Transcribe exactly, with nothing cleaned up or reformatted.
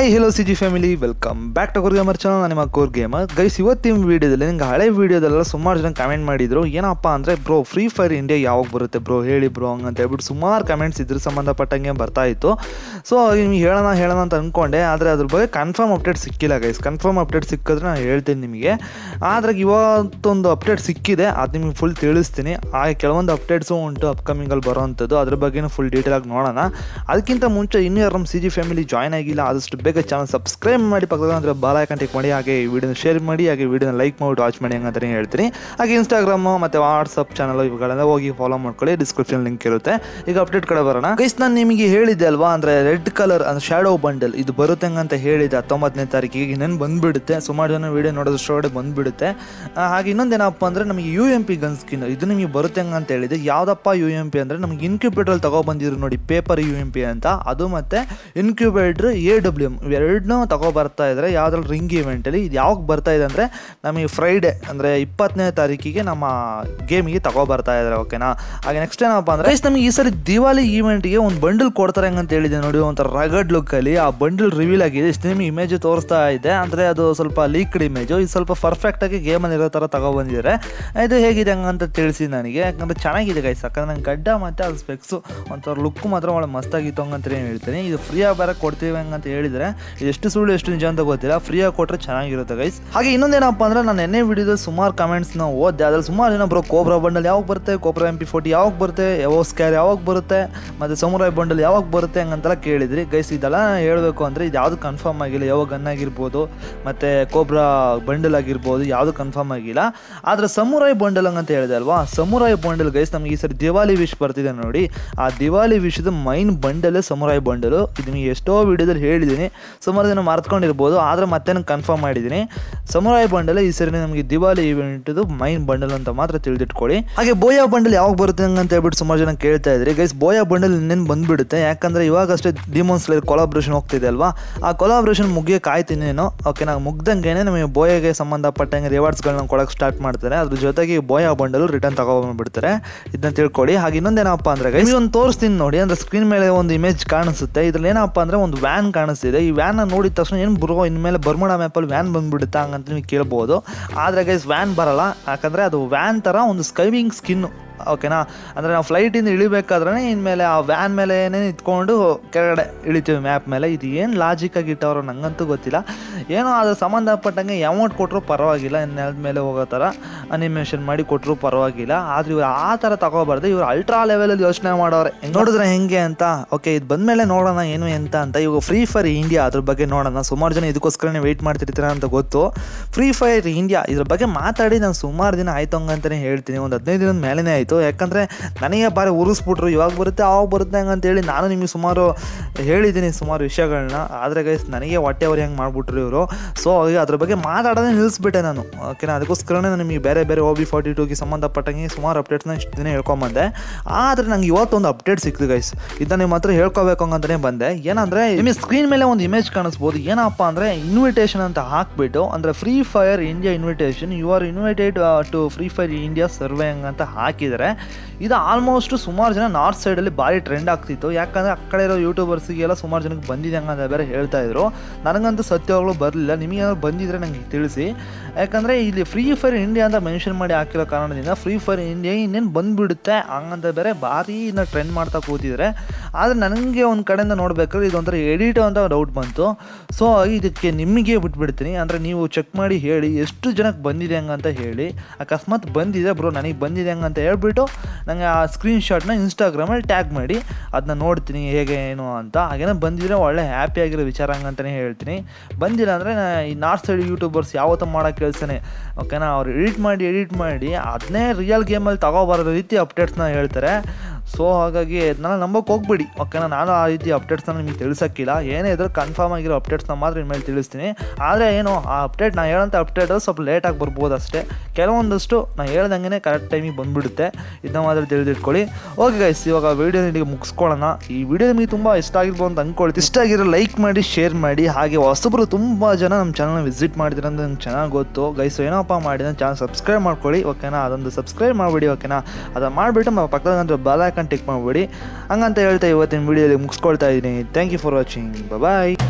Hi hello C G family, welcome back to core gamer channel. ನಿಮ್ಮ core gamer guys. ಇವತ್ತಿನ ವೀಡಿಯೋದಲ್ಲಿ ನಿಮ್ಗೆ ಹಳೆ ವೀಡಿಯೋದಲ್ಲೆಲ್ಲ ಸುಮಾರು ಜನ ಕಮೆಂಟ್ ಮಾಡಿದ್ರು, ಏನಪ್ಪ ಅಂದರೆ ಬ್ರೋ ಫ್ರೀ ಫೈರ್ ಇಂಡಿಯಾ ಯಾವಾಗ ಬರುತ್ತೆ ಬ್ರೋ ಹೇಳಿ ಬ್ರೋ ಹಂಗಂತ ಹೇಳ್ಬಿಟ್ಟು ಸುಮಾರು ಕಮೆಂಟ್ಸ್ ಇದ್ರ ಸಂಬಂಧಪಟ್ಟಂಗೆ ಬರ್ತಾ ಇತ್ತು. ಸೊ ನಿಮ್ಗೆ ಹೇಳೋಣ ಹೇಳೋಣ ಅಂತ ಅಂದ್ಕೊಂಡೆ, ಆದರೆ ಅದ್ರ ಬಗ್ಗೆ ಕನ್ಫರ್ಮ್ ಅಪ್ಡೇಟ್ ಸಿಕ್ಕಿಲ್ಲ ಗೈಸ್. ಕನ್ಫರ್ಮ್ ಅಪ್ಡೇಟ್ ಸಿಕ್ಕಿದ್ರೆ ನಾನು ಹೇಳ್ತೀನಿ ನಿಮಗೆ. ಆದರೆ ಇವತ್ತೊಂದು ಅಪ್ಡೇಟ್ ಸಿಕ್ಕಿದೆ, ಅದು ನಿಮಗೆ ಫುಲ್ ತಿಳಿಸ್ತೀನಿ. ಹಾಗೆ ಕೆಲವೊಂದು ಅಪ್ಡೇಟ್ಸು ಉಂಟು ಅಪ್ಕಮಿಂಗಲ್ಲಿ ಬರೋವಂಥದ್ದು, ಅದ್ರ ಬಗ್ಗೆನೂ ಫುಲ್ ಡೀಟೇಲಾಗಿ ನೋಡೋಣ. ಅದಕ್ಕಿಂತ ಮುಂಚೆ ಇನ್ನೂ ಯಾರು ನಮ್ಮ ಸಿ ಜಿ ಫ್ಯಾಮಿಲಿ ಜಾಯ್ನ್ ಆಗಿಲ್ಲ, ಆದಷ್ಟು ಬೇಗ ಚಾನಲ್ ಸಬ್ಸ್ಕ್ರೈಬ್ ಮಾಡಿ, ಪಕ್ಕದ ಅಂದರೆ ಬಾಲ್ ಐಕಾನ್ ಕ್ಲಿಕ್ ಮಾಡಿ, ಹಾಗೆ ಈ ವಿಡಿಯೋನ ಶೇರ್ ಮಾಡಿ, ಹಾಗೆ ವಿಡಿಯೋನ ಲೈಕ್ ಮಾಡಿ ವಾಚ್ ಮಾಡಿ ಹಂಗಂತಾನೆ ಹೇಳ್ತೀನಿ. ಹಾಗೆ ಇನ್ಸ್ಟಾಗ್ರಾಮು ಮತ್ತು ವಾಟ್ಸಪ್ ಚಾನಲ್ ಇವುಗಳೆಲ್ಲ ಹೋಗಿ ಫಾಲೋ ಮಾಡ್ಕೊಳ್ಳಿ, ಡಿಸ್ಕ್ರಿಪ್ಷನ್ ಲಿಂಕ್ ಇರುತ್ತೆ. ಈಗ ಅಪ್ಡೇಟ್ ಕಡೆ ಬರೋಣ ಗೈಸ್. ನಾನು ನಿಮಗೆ ಹೇಳಿದ್ದೆ ಅಲ್ವಾ, ಅಂದರೆ ರೆಡ್ ಕಲರ್ ಅಂದರೆ ಶ್ಯಾಡೋ ಬಂಡಲ್ ಇದು ಬರುತ್ತೆ ಅಂತ ಹೇಳಿದೆ ಹತ್ತೊಂಬತ್ತನೇ ತಾರೀಕಿಗೆ. ಇನ್ನೇನು ಬಂದುಬಿಡುತ್ತೆ, ಸುಮಾರು ಜನ ವೀಡಿಯೋ ನೋಡೋದಷ್ಟೊಳಗಡೆ ಬಂದುಬಿಡುತ್ತೆ. ಹಾಗೆ ಇನ್ನೊಂದೇನಪ್ಪ ಅಂದರೆ ನಮಗೆ U M P gun skin ಇದು ನಿಮಗೆ ಬರುತ್ತೆ ಅಂತ ಹೇಳಿದೆ. ಯಾವುದಪ್ಪ ಯು ಎಂ ಪಿ ಅಂದರೆ ನಮಗೆ ಇನ್ಕ್ಯೂಬೇಟ್ರಲ್ಲಿ ತಗೊಬಂದಿದ್ರು ನೋಡಿ, ಪೇಪರ್ ಯು ಎಂ ಪಿ ಅಂತ, ಅದು ಮತ್ತು ಇನ್ಕ್ಯೂಬೇಟ್ರ್ ಎ ಡಬ್ಲ್ಯೂ ಎಮ್ ಇವೆರಡನ್ನೂ ತಗೊಬರ್ತಾ ಇದ್ದಾರೆ ಯಾವುದ್ರಲ್ಲಿ ರಿಂಗ್ ಇವೆಂಟಲ್ಲಿ. ಇದು ಯಾವಾಗ ಬರ್ತಾ ಇದೆ ಅಂದರೆ ನಮಗೆ ಫ್ರೈಡೇ ಅಂದರೆ ಇಪ್ಪತ್ತನೇ ತಾರೀಕಿಗೆ ನಮ್ಮ ಗೇಮಿಗೆ ತಗೊಬರ್ತಾ ಇದ್ದಾರೆ, ಓಕೆನಾ. ಹಾಗೆ ನೆಕ್ಸ್ಟ್ ಏನಪ್ಪ ಅಂದರೆ ನಮಗೆ ಈ ಸರಿ ದಿವಾಲಿ ಈವೆಂಟ್ಗೆ ಒಂದು ಬಂಡಲ್ ಕೊಡ್ತಾರೆ ಹೆಂಗಂತ ಹೇಳಿದೆ ನೋಡಿ, ಒಂಥರ ರಗಡ್ ಲುಕ್ಕಲ್ಲಿ ಆ ಬಂಡಲ್ ರಿವೀಲ್ ಆಗಿದೆ. ಇಷ್ಟು ನಿಮಗೆ ಇಮೇಜ್ ತೋರಿಸ್ತಾ ಇದೆ, ಅಂದರೆ ಅದು ಸ್ವಲ್ಪ ಲೀಕ್ಡ್ ಇಮೇಜು, ಇದು ಸ್ವಲ್ಪ ಪರ್ಫೆಕ್ಟಾಗಿ ಗೇಮಲ್ಲಿ ಇರೋ ಥರ ತಗೊಬಂದಿದ್ದಾರೆ. ಇದು ಹೇಗಿದೆ ಹಂಗಂತ ತಿಳಿಸಿ ನನಗೆ, ಯಾಕಂದರೆ ಚೆನ್ನಾಗಿದೆ ಗೈಸ್. ಯಾಕಂದರೆ ನಂಗೆ ಗಡ್ಡ ಮತ್ತು ಅದು ಸ್ಪೆಕ್ಸು ಒಂಥರ ಲುಕ್ ಮಾತ್ರ ಒಳ್ಳೆ ಮಸ್ತಾಗಿತ್ತು ಹಂಗಂತ ಹೇಳ್ತೀನಿ. ಇದು ಫ್ರೀಯಾಗಿ ಬೇರೆ ಕೊಡ್ತೀವಿ ಹಂಗಂತ ಹೇಳಿದರೆ, ಇದು ಎಷ್ಟು ಸುಳ್ಳು ಎಷ್ಟು ನಿಜ ಅಂತ ಗೊತ್ತಿಲ್ಲ, ಫ್ರೀಯಾಗಿ ಕೊಟ್ಟರೆ ಚೆನ್ನಾಗಿರುತ್ತೆ ಗೈಸ್. ಹಾಗೆ ಇನ್ನೊಂದೇನಪ್ಪ ಅಂದರೆ ನಾನು ಎನ್ನೇ ವಿಡಿಯೋದಲ್ಲಿ ಸುಮಾರು ಕಮೆಂಟ್ಸ್ನ ಓದಿದೆ, ಅದ್ರಲ್ಲಿ ಸುಮಾರು ಜನ ಬ್ರೋ ಕೋಬ್ರಾ ಬಂಡಲ್ ಯಾವಾಗ ಬರುತ್ತೆ, ಕೋಬ್ರಾ ಎಂ ಪಿ ಫೋರ್ಟಿ ಯಾವಾಗ ಬರುತ್ತೆ, ಯಾವ ಸ್ಕ್ಯಾರ್ ಯಾವಾಗ ಬರುತ್ತೆ, ಮತ್ತು ಸಮುರಾಯ್ ಬಂಡಲ್ ಯಾವಾಗ ಬರುತ್ತೆ ಹಂಗಂತೆಲ್ಲ ಕೇಳಿದ್ರಿ ಗೈಸ್. ಇದೆಲ್ಲ ಹೇಳಬೇಕು ಅಂದರೆ ಇದು ಯಾವುದು ಕನ್ಫರ್ಮ್ ಆಗಿಲ್ಲ, ಯಾವಾಗ ಗನ್ ಆಗಿರ್ಬೋದು ಮತ್ತು ಕೋಬ್ರಾ ಬಂಡಲ್ ಆಗಿರ್ಬೋದು, ಯಾವುದು ಕನ್ಫರ್ಮ್ ಆಗಿಲ್ಲ. ಆದರೆ ಸಮುರಾಯ್ ಬಂಡಲ್ ಹಂಗಂತ ಹೇಳಿದೆ ಅಲ್ವಾ, ಸಮುರಾಯ್ ಬಂಡಲ್ ಗೈಸ್ ನಮಗೆ ಈ ಸರಿ ದಿವಾಲಿ ವಿಶ್ ಬರ್ತಿದೆ ನೋಡಿ. ಆ ದಿವಾಲಿ ವಿಶ್ದ ಮೈನ್ ಬಂಡಲ್ ಸಮುರಾಯ್ ಬಂಡಲು. ಇದು ನಿಮಗೆ ಎಷ್ಟೋ ವಿಡಿಯೋದಲ್ಲಿ ಹೇಳಿದ್ದೀನಿ, ಸುಮಾರು ಜನ ಮಾರ್ತ್ಕೊಂಡಿರ್ಬೋದು, ಆದರೆ ಮತ್ತೆ ನಾನು ಕನ್ಫರ್ಮ್ ಮಾಡಿದ್ದೀನಿ. ಸಮುರಾಯ್ ಬಂಡಲ್ ಈ ಸರಿ ನಮಗೆ ದಿವಾಲಿ ಇವೆಂಟ್ದು ಮೈನ್ ಬಂಡಲ್ ಅಂತ ಮಾತ್ರ ತಿಳಿದಿಟ್ಕೊಳ್ಳಿ. ಹಾಗೆ ಬೋಯಾ ಬಂಡಲ್ ಯಾವಾಗ ಬರುತ್ತೆ ಅಂತ ಹೇಳ್ಬಿಟ್ಟು ಸುಮಾರು ಜನ ಕೇಳ್ತಾ ಇದ್ರಿ ಗೈಸ್. ಬೋಯಾ ಬಂಡಲ್ ಇನ್ನೇನು ಬಂದುಬಿಡುತ್ತೆ, ಯಾಕಂದರೆ ಇವಾಗಷ್ಟೇ ಡಿಮೋನ್ ಸ್ಲೇಯರ್ ಕೊಲಾಬ್ರೇಷನ್ ಹೋಗ್ತಿದೆ ಅಲ್ವಾ, ಆ ಕೊಲಾಬ್ರೇಷನ್ ಮುಗಿಯೋ ಕಾಯ್ತೀನೇನೋ, ಓಕೆ. ನಾವು ಮುಗ್ದಂಗೆ ನಮಗೆ ಬೋಯಾಗೆ ಸಂಬಂಧಪಟ್ಟಂಗೆ ರಿವಾರ್ಡ್ಸ್ಗಳನ್ನ ಕೊಡೋಕ್ಕೆ ಸ್ಟಾರ್ಟ್ ಮಾಡ್ತಾರೆ, ಅದ್ರ ಜೊತೆಗೆ ಬೋಯಾ ಬಂಡಲು ರಿಟರ್ನ್ ತಗೊಂಡ್ಬಿಡ್ತಾರೆ, ಇದನ್ನ ತಿಳ್ಕೊಳ್ಳಿ. ಹಾಗೆ ಇನ್ನೊಂದೇನಪ್ಪ ಅಂದರೆ ಗೈಸ್ ಒಂದು ತೋರಿಸ್ತೀನಿ ನೋಡಿ, ಅಂದರೆ ಸ್ಕ್ರೀನ್ ಮೇಲೆ ಒಂದು ಇಮೇಜ್ ಕಾಣಿಸುತ್ತೆ. ಇದ್ರಲ್ಲಿ ಏನಪ್ಪ ಅಂದರೆ ಒಂದು ವ್ಯಾನ್ ಕಾಣಿಸ್ತಿದೆ. ಈ ವ್ಯಾನ್ನ ನೋಡಿದ ತಕ್ಷಣ ಏನು ಬ್ರೋ ಇನ್ಮೇಲೆ ಬರ್ಮುಡಾ ಮ್ಯಾಪಲ್ಲಿ ವ್ಯಾನ್ ಬಂದುಬಿಡುತ್ತಾ ಹಂಗಂತ ನೀವು ಕೇಳ್ಬೋದು. ಆದರೆ ಗೈಸ್ ವ್ಯಾನ್ ಬರಲ್ಲ, ಯಾಕಂದರೆ ಅದು ವ್ಯಾನ್ ಥರ ಒಂದು ಸ್ಕೈವಿಂಗ್ ಸ್ಕಿನ್ನು, ಓಕೆನಾ. ಅಂದರೆ ನಾವು ಫ್ಲೈಟಿಂದ ಇಳಿಬೇಕಾದ್ರೆ ಇನ್ಮೇಲೆ ಆ ವ್ಯಾನ್ ಮೇಲೆ ಏನೇ ಇಟ್ಕೊಂಡು ಕೆಳಗಡೆ ಇಳಿತೀವಿ ಮ್ಯಾಪ್ ಮೇಲೆ. ಇದು ಏನು ಲಾಜಿಕಾಗಿ ಇಟ್ಟವರು ನಂಗಂತೂ ಗೊತ್ತಿಲ್ಲ, ಏನೋ ಅದ್ರ ಸಂಬಂಧಪಟ್ಟಂಗೆ ಅಮೌಂಟ್ ಕೊಟ್ಟರು ಪರವಾಗಿಲ್ಲ, ನೆಲದ ಮೇಲೆ ಹೋಗೋ ಥರ ಅನಿಮೇಷನ್ ಮಾಡಿ ಕೊಟ್ಟರು ಪರವಾಗಿಲ್ಲ. ಆದರೆ ಇವ್ರು ಆ ಥರ ತಗೋಬಾರ್ದು, ಇವ್ರು ಅಲ್ಟ್ರಾ ಲೆವೆಲಲ್ಲಿ ಯೋಚನೆ ಮಾಡೋರೆ, ನೋಡಿದ್ರೆ ಹೆಂಗೆ ಅಂತ. ಓಕೆ, ಇದು ಬಂದಮೇಲೆ ನೋಡೋಣ ಏನು ಎಂತ ಅಂತ. ಇವಾಗ ಫ್ರೀ ಫೈರ್ ಇಂಡಿಯಾ ಅದ್ರ ಬಗ್ಗೆ ನೋಡೋಣ. ಸುಮಾರು ಜನ ಇದಕ್ಕೋಸ್ಕರನೇ ವೆಯ್ಟ್ ಮಾಡ್ತಿರ್ತೀರ ಅಂತ ಗೊತ್ತು. ಫ್ರೀ ಫೈರ್ ಇಂಡಿಯಾ ಇದ್ರ ಬಗ್ಗೆ ಮಾತಾಡಿ ನಾನು ಸುಮಾರು ದಿನ ಆಯ್ತು ಹಂಗಂತಲೇ ಹೇಳ್ತೀನಿ, ಒಂದು ಹದಿನೈದು ದಿನದ ಮೇಲೇ ಆಯಿತು. ಯಾಕಂದರೆ ನನಗೆ ಬಾರಿ ಉರಿಸ್ಬಿಟ್ರು, ಇವಾಗ ಬರುತ್ತೆ ಆವಾಗ ಬರುತ್ತೆ ಹಂಗಂತೇಳಿ ನಾನು ನಿಮಗೆ ಸುಮಾರು ಹೇಳಿದ್ದೀನಿ ಸುಮಾರು ವಿಷಯಗಳನ್ನ. ಆದರೆ ಗೈಸ್ ನನಗೆ ಹೊಟ್ಟೆ ಅವ್ರು ಹೆಂಗೆ ಮಾಡಿಬಿಟ್ರು ಇವರು. ಸೊ ಅದ್ರ ಬಗ್ಗೆ ಮಾತಾಡೋದೇ ನಿಲ್ಲಿಸ್ಬಿಟ್ಟೆ ನಾನು, ಓಕೆನಾ. ಅದಕ್ಕೋಸ್ಕರನೇ ನಿಮಗೆ ಬೇರೆ ಬೇರೆ ಓ ಬಿ ಫಾರ್ಟಿ ಟೂಗೆ ಸಂಬಂಧಪಟ್ಟಂಗೆ ಸುಮಾರು ಅಪ್ಡೇಟ್ಸ್ನ ಇಷ್ಟು ದಿನ ಹೇಳ್ಕೊಂಬಂದೆ. ಆದರೆ ನಂಗೆ ಇವತ್ತೊಂದು ಅಪ್ಡೇಟ್ ಸಿಕ್ತು ಗೈಸ್, ಇದನ್ನ ನಿಮ್ಮ ಹತ್ರ ಹೇಳ್ಕೋಬೇಕು ಅಂತಲೇ ಬಂದೆ. ಏನಂದರೆ ನಿಮಗೆ ಸ್ಕ್ರೀನ್ ಮೇಲೆ ಒಂದು ಇಮೇಜ್ ಕಾಣಿಸ್ಬೋದು, ಏನಪ್ಪ ಅಂದರೆ ಇನ್ವಿಟೇಷನ್ ಅಂತ ಹಾಕ್ಬಿಟ್ಟು, ಅಂದರೆ free fire India invitation, you are invited to free fire India survey ಅಂತ ಹಾಕಿದ್ದಾರೆ. ಇದು ಆಲ್ಮೋಸ್ಟ್ ಸುಮಾರು ಜನ ನಾರ್ತ್ ಸೈಡಲ್ಲಿ ಭಾರಿ ಟ್ರೆಂಡ್ ಆಗ್ತಿತ್ತು, ಯಾಕಂದರೆ ಆ ಕಡೆ ಇರೋ ಯೂಟ್ಯೂಬರ್ಸಿಗೆಲ್ಲ ಸುಮಾರು ಜನಕ್ಕೆ ಬಂದಿದೆ ಹಂಗಂತ ಬೇರೆ ಹೇಳ್ತಾ ಇದ್ರು. ನನಗಂತೂ ಸತ್ಯವಾಗ್ಲೂ ಬರಲಿಲ್ಲ, ನಿಮಗೇನಾದ್ರು ಬಂದಿದ್ರೆ ನನಗೆ ತಿಳಿಸಿ. ಯಾಕಂದರೆ ಇಲ್ಲಿ ಫ್ರೀ ಫೈರ್ ಇಂಡಿಯಾ ಅಂತ ಮೆನ್ಷನ್ ಮಾಡಿ ಹಾಕಿರೋ ಕಾರಣದಿಂದ ಫ್ರೀ ಫೈರ್ ಇಂಡಿಯಾ ಇನ್ನೇನು ಬಂದುಬಿಡುತ್ತೆ ಹಂಗಂತ ಬೇರೆ ಭಾರಿ ಇನ್ನು ಟ್ರೆಂಡ್ ಮಾಡ್ತಾ ಕೂತಿದ್ದಾರೆ. ಆದರೆ ನನಗೆ ಒಂದು ಕಡೆಯಿಂದ ನೋಡ್ಬೇಕಾದ್ರೆ ಇದೊಂಥರ ಎಡಿಟ್ ಅಂತ ಡೌಟ್ ಬಂತು. ಸೊ ಇದಕ್ಕೆ ನಿಮಗೆ ಬಿಟ್ಬಿಡ್ತೀನಿ, ಅಂದರೆ ನೀವು ಚೆಕ್ ಮಾಡಿ ಹೇಳಿ ಎಷ್ಟು ಜನಕ್ಕೆ ಬಂದಿದೆ ಹಂಗಂತ ಹೇಳಿ. ಅಕಸ್ಮಾತ್ ಬಂದಿದೆ ಬ್ರೋ ನನಗೆ ಬಂದಿದೆ ಹಂಗಂತ ಹೇಳ್ಬಿಟ್ಟು ನನಗೆ ಆ ಸ್ಕ್ರೀನ್ಶಾಟ್ನ ಇನ್ಸ್ಟಾಗ್ರಾಮಲ್ಲಿ ಟ್ಯಾಗ್ ಮಾಡಿ, ಅದನ್ನ ನೋಡ್ತೀನಿ ಹೇಗೆ ಏನು ಅಂತ. ಹಾಗೇನೋ ಬಂದಿದ್ರೆ ಒಳ್ಳೆ ಹ್ಯಾಪಿ ಆಗಿರೋ ವಿಚಾರ ಹಂಗಂತಲೇ ಹೇಳ್ತೀನಿ. ಬಂದಿಲ್ಲ ಅಂದರೆ ಈ ನಾರ್ತ್ ಸೈಡ್ ಯೂಟ್ಯೂಬರ್ಸ್ ಯಾವತ್ತೂ ಮಾಡೋ ಕೆಲಸನೇ, ಓಕೆನಾ. ಅವ್ರು ಎಡಿಟ್ ಮಾಡಿ ಎಡಿಟ್ ಮಾಡಿ ಅದನ್ನೇ ರಿಯಲ್ ಗೇಮಲ್ಲಿ ತಗೋಬರೋ ರೀತಿ ಅಪ್ಡೇಟ್ಸ್ನ ಹೇಳ್ತಾರೆ. ಸೊ ಹಾಗಾಗಿ ನಾನು ನಂಬೋಕೆ ಹೋಗ್ಬಿಡಿ, ಓಕೆನಾ. ನಾನು ಆ ರೀತಿ ಅಪ್ಡೇಟ್ಸ್ನ ನಿಮಗೆ ತಿಳಿಸೋಕ್ಕಿಲ್ಲ, ಏನೇ ಇದ್ರೂ ಕನ್ಫರ್ಮ್ ಆಗಿರೋ ಅಪ್ಡೇಟ್ಸ್ನ ಮಾತ್ರ ಇನ್ಮೇಲೆ ತಿಳಿಸ್ತೀನಿ. ಆದರೆ ಏನು ಆ ಅಪ್ಡೇಟ್ ನಾನು ಹೇಳೋಂಥ ಅಪ್ಡೇಟ್ ಸ್ವಲ್ಪ ಲೇಟಾಗಿ ಬರ್ಬೋದು ಅಷ್ಟೇ, ಕೆಲವೊಂದಷ್ಟು ನಾನು ಹೇಳ್ದಂಗೆ ಕರೆಕ್ಟ್ ಟೈಮಿಗೆ ಬಂದುಬಿಡುತ್ತೆ, ಇದನ್ನ ಮಾತ್ರ ತಿಳಿದಿಟ್ಕೊಳ್ಳಿ. ಓಕೆ ಗೈಸ್, ಇವಾಗ ವೀಡಿಯೋ ನಿಮಗೆ ಮುಗಿಸ್ಕೊಳ್ಳೋಣ. ಈ ವಿಡಿಯೋ ನಿಮಗೆ ತುಂಬ ಇಷ್ಟ ಆಗಿರ್ಬೋದು ಅಂತ ಅಂದ್ಕೊಳ್ತೀವಿ. ಇಷ್ಟ ಆಗಿರೋ ಲೈಕ್ ಮಾಡಿ, ಶೇರ್ ಮಾಡಿ. ಹಾಗೆ ಹೊಸಬ್ರು ತುಂಬ ಜನ ನಮ್ಮ ಚಾನಲ್ನ ವಿಸಿಟ್ ಮಾಡಿದ್ರೆ ಅಂತ ನಂಗೆ ಚೆನ್ನಾಗಿ ಗೊತ್ತು ಗೈಸ್. ಏನಪ್ಪ ಮಾಡಿ ನನ್ನ ಚಾನಲ್ ಸಬ್ಸ್ಕ್ರೈಬ್ ಮಾಡ್ಕೊಳ್ಳಿ, ಓಕೆನಾ. ಅದೊಂದು ಸಬ್ಸ್ಕ್ರೈಬ್ ಮಾಡಿಬಿಡಿ, ಓಕೆನಾ. ಅದನ್ನು ಮಾಡಿಬಿಟ್ಟು ಪಕ್ಕದ ಬಾಲ್ ಐಕಾನ್ ಟಿಕ್ ಮಾಡಿಬಿಡಿ ಹಂಗಂತ ಹೇಳ್ತಾ ಇವತ್ತಿನ ವಿಡಿಯೋಲಿ ಮುಗಿಸ್ಕೊಳ್ತಾ ಇದ್ದೀನಿ. Thank you for watching, bye.